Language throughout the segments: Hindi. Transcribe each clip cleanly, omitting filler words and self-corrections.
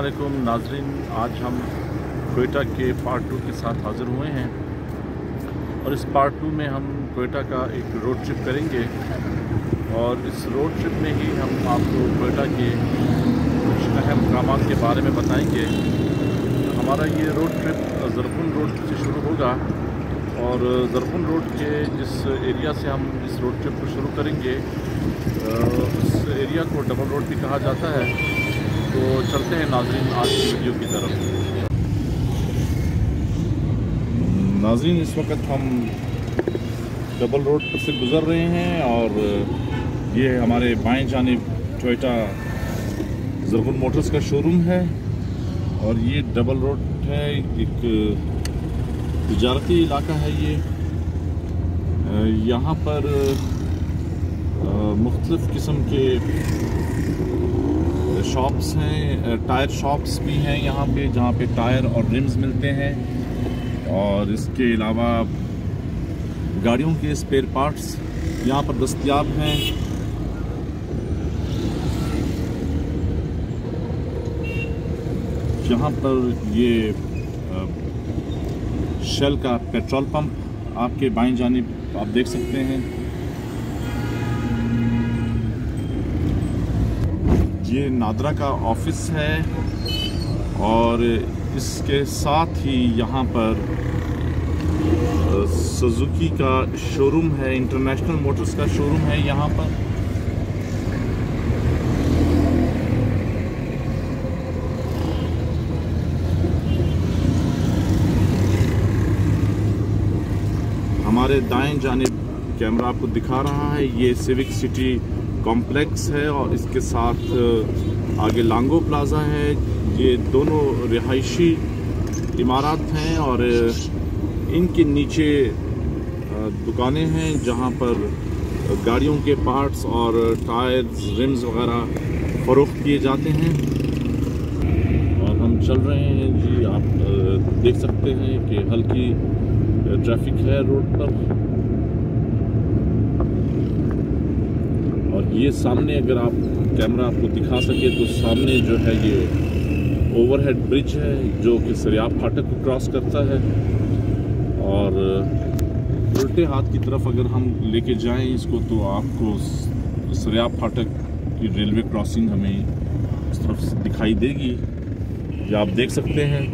अस्सलामुअलैकुम नाजरीन, आज हम क्वेटा के पार्ट 2 के साथ हाज़िर हुए हैं और इस पार्ट 2 में हम क्वेटा का एक रोड ट्रिप करेंगे और इस रोड ट्रिप में ही हम आपको क्वेटा के कुछ अहम मकामात के बारे में बताएंगे। हमारा ये रोड ट्रिप ज़रफ़ुन रोड से शुरू होगा और ज़रफ़ुन रोड के जिस एरिया से हम इस रोड ट्रिप को शुरू करेंगे उस एरिया को डबल रोड भी कहा जाता है। तो चलते हैं नाजरीन आज की वीडियो की तरफ। नाजरीन, इस वक्त हम डबल रोड पर से गुज़र रहे हैं और ये हमारे बाएं जानिब टोयोटा ज़रफ़ुन मोटर्स का शोरूम है और ये डबल रोड है। एक तिजारती इलाका है ये। यहाँ पर मुख्तलिफ़ किस्म के शॉप्स हैं, टायर शॉप्स भी हैं यहाँ पे, जहाँ पे टायर और रिम्स मिलते हैं और इसके अलावा गाड़ियों के स्पेयर पार्ट्स यहाँ पर दस्तयाब हैं। यहाँ पर ये शेल का पेट्रोल पंप आपके बाएं जानिब आप देख सकते हैं। ये नादरा का ऑफिस है और इसके साथ ही यहाँ पर सुजुकी का शोरूम है, इंटरनेशनल मोटर्स का शोरूम है यहाँ पर। हमारे दाएं जानिब कैमरा आपको दिखा रहा है, ये सिविक सिटी कॉम्प्लेक्स है और इसके साथ आगे लांगो प्लाज़ा है। ये दोनों रिहायशी इमारत हैं और इनके नीचे दुकानें हैं जहां पर गाड़ियों के पार्ट्स और टायर्स, रिम्स वगैरह फ़रोख्त किए जाते हैं। और हम चल रहे हैं जी, आप देख सकते हैं कि हल्की ट्रैफिक है रोड पर। और ये सामने अगर आप कैमरा आपको दिखा सके तो सामने जो है ये ओवरहेड ब्रिज है जो कि सरियाब फाटक को क्रॉस करता है। और उल्टे हाथ की तरफ अगर हम लेके जाएं इसको तो आपको सरियाब फाटक की रेलवे क्रॉसिंग हमें इस तरफ से दिखाई देगी, ये आप देख सकते हैं।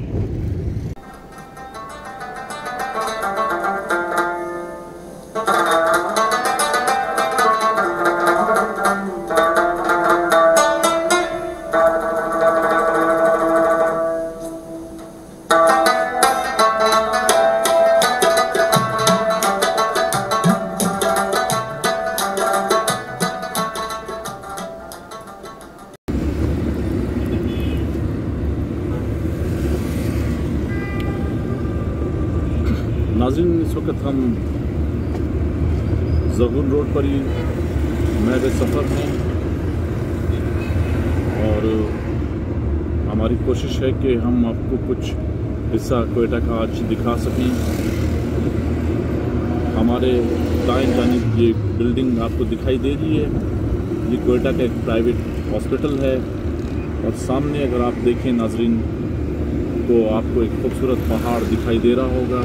नाज़रीन, इस वक्त हम ज़रफ़ुन रोड पर ही मेरे सफ़र हैं और हमारी कोशिश है कि हम आपको कुछ हिस्सा क्वेटा का आज दिखा सकें। हमारे दाएं जानिब ये बिल्डिंग आपको दिखाई दे रही है, ये क्वेटा का एक प्राइवेट हॉस्पिटल है और सामने अगर आप देखें नाज़रीन तो आपको एक खूबसूरत पहाड़ दिखाई दे रहा होगा।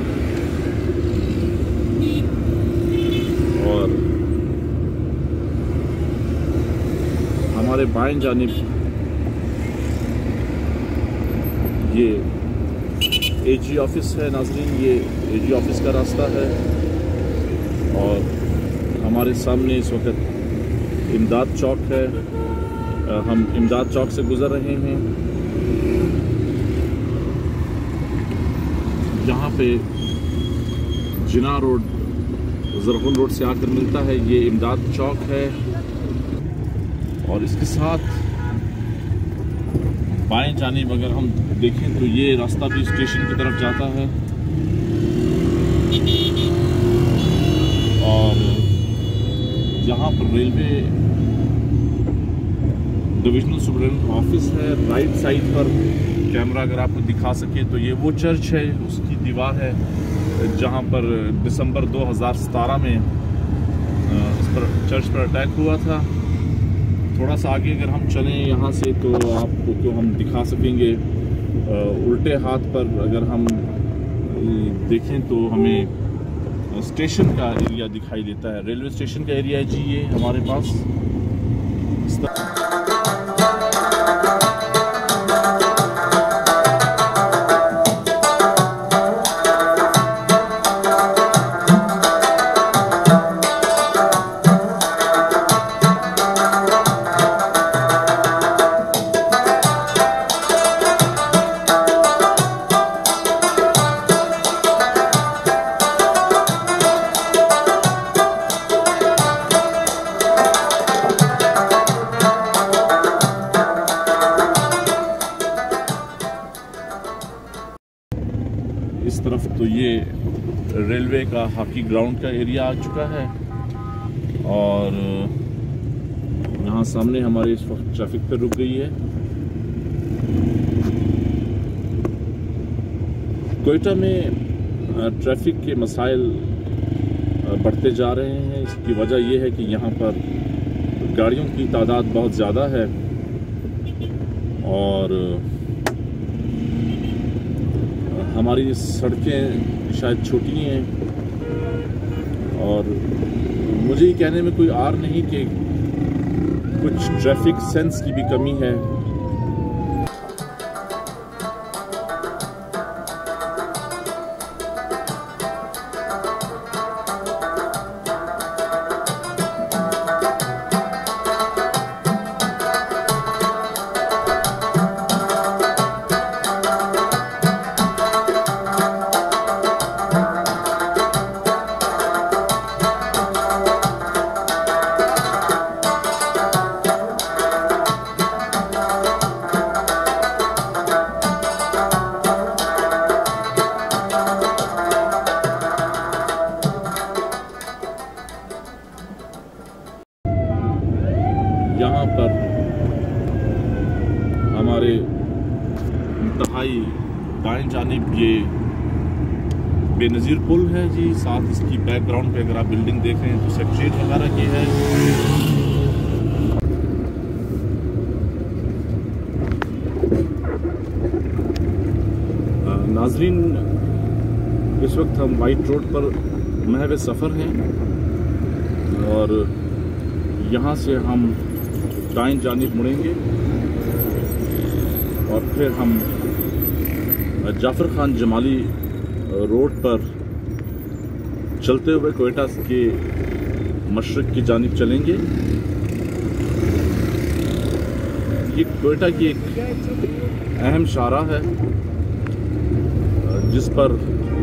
और हमारे बाएं जानिब ये एजी ऑफिस है नाज़रीन, ये एजी ऑफिस का रास्ता है। और हमारे सामने इस वक्त इमदाद चौक है, हम इमदाद चौक से गुज़र रहे हैं। यहाँ पे जिना रोड ज़रफ़ुन रोड से आकर मिलता है, ये इमदाद चौक है। और इसके साथ बाएं जानिब अगर हम देखें तो ये रास्ता भी स्टेशन की तरफ जाता है। और यहाँ पर रेलवे डिविजनल सुपरिटेंडेंट ऑफिस है। राइट साइड पर कैमरा अगर आपको दिखा सके तो ये वो चर्च है, उसकी दीवार है जहाँ पर दिसंबर 2017 में इस पर चर्च पर अटैक हुआ था। थोड़ा सा आगे अगर हम चलें यहाँ से तो आपको हम दिखा सकेंगे। उल्टे हाथ पर अगर हम देखें तो हमें स्टेशन का एरिया दिखाई देता है। रेलवे स्टेशन का एरिया है जी ये हमारे पास। इस तरफ तो ये रेलवे का हॉकी ग्राउंड का एरिया आ चुका है और यहाँ सामने हमारी इस वक्त ट्रैफिक पे रुक गई है। क्वेटा में ट्रैफिक के मसाइल बढ़ते जा रहे हैं। इसकी वजह यह है कि यहाँ पर गाड़ियों की तादाद बहुत ज़्यादा है और हमारी सड़कें शायद छोटी हैं और मुझे ये कहने में कोई आर नहीं कि कुछ ट्रैफिक सेंस की भी कमी है। यहाँ पर हमारे इंतहाई दाएं जानिब ये बेनज़ीर पुल है जी। साथ इसकी बैकग्राउंड पे अगर आप बिल्डिंग देख रहे हैं तो सेक्रेटरीट वगैरह की है। नाजरीन, इस वक्त हम वाइट रोड पर महव सफ़र हैं और यहाँ से हम दाएं जानिब मुड़ेंगे और फिर हम जाफर खान जमाली रोड पर चलते हुए क्वेटा के मशरक़ की जानिब चलेंगे। ये क्वेटा की एक अहम शाहराह है जिस पर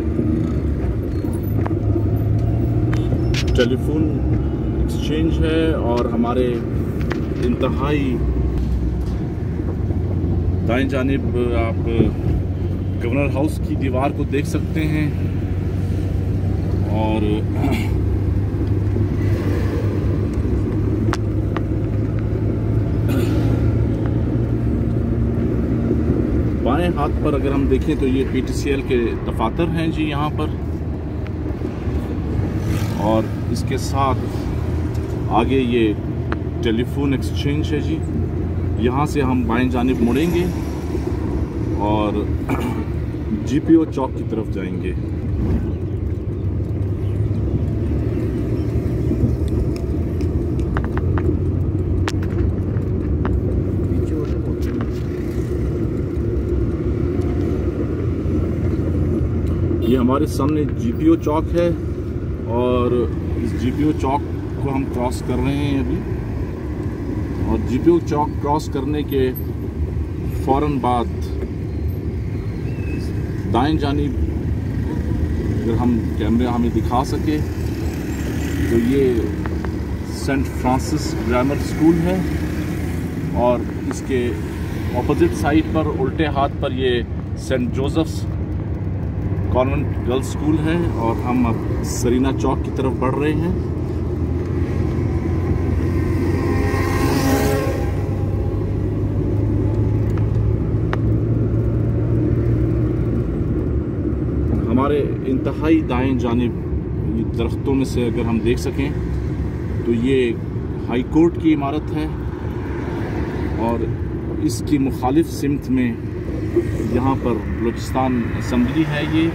टेलीफोन एक्सचेंज है और हमारे इंतहाई दाएं जानिब आप गवर्नर हाउस की दीवार को देख सकते हैं और बाएं हाथ पर अगर हम देखें तो ये PTCL के दफातर हैं जी यहाँ पर और इसके साथ आगे ये टेलीफोन एक्सचेंज है जी। यहाँ से हम बाएं जानिब मुड़ेंगे और GPO चौक की तरफ जाएंगे। ये हमारे सामने GPO चौक है और इस GPO चौक को हम क्रॉस कर रहे हैं अभी और GPO चौक क्रॉस करने के फ़ौरन बाद दाएं जानिब अगर हम कैमरे हमें दिखा सके तो ये सेंट फ्रांसिस ग्रामर स्कूल है और इसके ऑपोजिट साइड पर उल्टे हाथ पर ये Saint Joseph's convent girls school है और हम अब सरीना चौक की तरफ बढ़ रहे हैं। हमारे इंतहाई दाएं जानिब दरख्तों में से अगर हम देख सकें तो ये हाई कोर्ट की इमारत है और इसकी मुखालिफ सिमत में यहाँ पर बलूचिस्तान असम्बली है। ये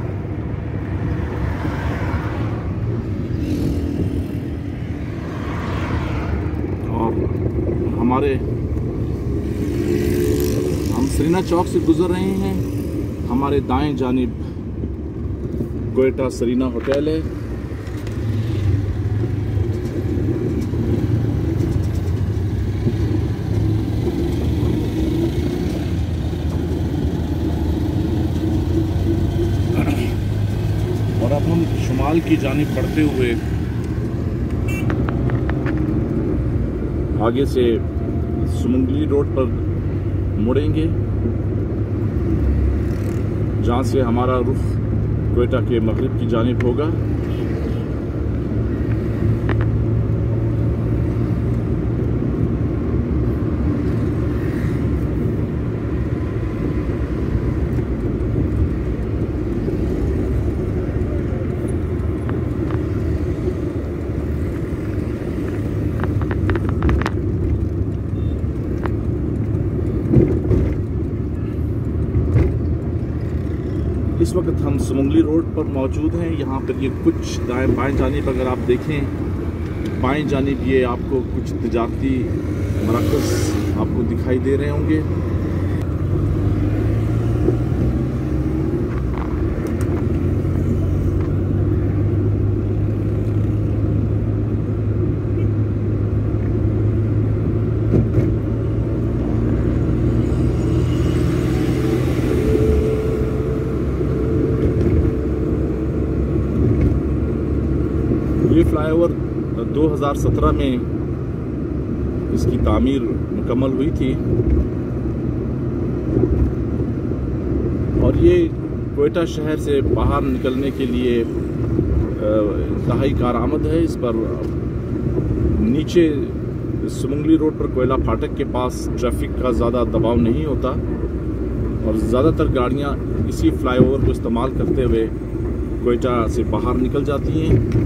और हम सरीना चौक से गुजर रहे हैं। हमारे दाएं जानिब क्वेटा सरीना होटल है। और अब हम शुमाल की जानिब बढ़ते हुए आगे से सुमंगली रोड पर मुड़ेंगे, जहाँ से हमारा रुख क्वेटा के मगरिब की जानिब होगा। इस वक्त हम सुमंगली रोड पर मौजूद हैं। यहाँ पर ये कुछ दाएं बाएं जानिब अगर आप देखें, बाएं जानिब ये आपको कुछ तिजारती मराकज़ आपको दिखाई दे रहे होंगे। ये फ्लाईओवर 2017 में इसकी तामीर मुकम्मल हुई थी और ये क्वेटा शहर से बाहर निकलने के लिए इंतहाई कारआमद है। इस पर नीचे सुमंगली रोड पर कोयला फाटक के पास ट्रैफिक का ज़्यादा दबाव नहीं होता और ज़्यादातर गाड़ियाँ इसी फ्लाईओवर को इस्तेमाल करते हुए क्वेटा से बाहर निकल जाती हैं।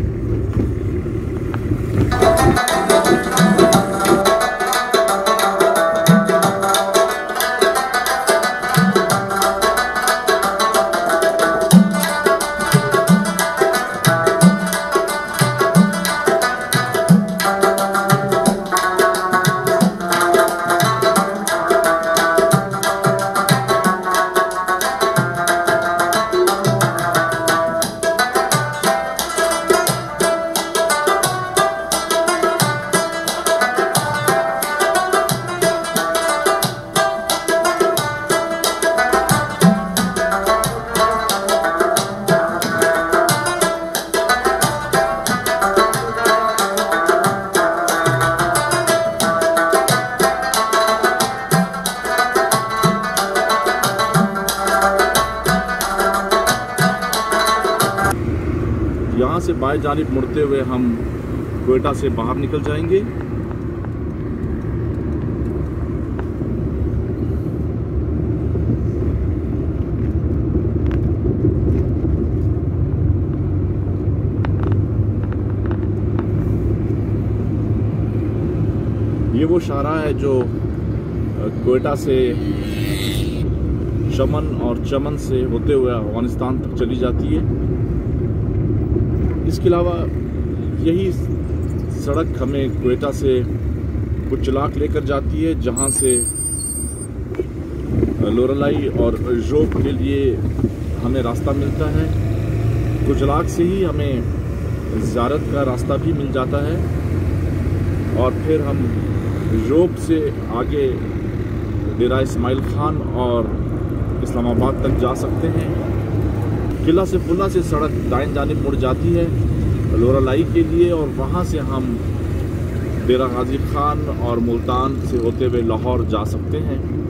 यहाँ से बाएं जानिब मुड़ते हुए हम क्वेटा से बाहर निकल जाएंगे। ये वो शाहराह है जो क्वेटा से चमन और चमन से होते हुए अफगानिस्तान तक चली जाती है। इसके अलावा यही सड़क हमें क्वेटा से कुचलाक लेकर जाती है, जहां से लोरलाई और जोब के लिए हमें रास्ता मिलता है। कुचलाक से ही हमें ज़ियारत का रास्ता भी मिल जाता है और फिर हम जोब से आगे डेरा इस्माइल खान और इस्लामाबाद तक जा सकते हैं। किला से पुला से सड़क दाएं जानिब मुड़ जाती है लोरालाई के लिए और वहाँ से हम डेरा गाजी खान और मुल्तान से होते हुए लाहौर जा सकते हैं।